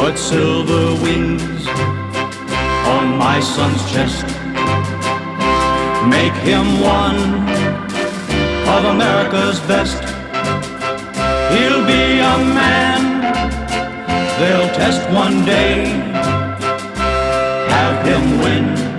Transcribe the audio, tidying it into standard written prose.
Put silver wings on my son's chest. Make him one of America's best. He'll be a man they'll test one day. Have him win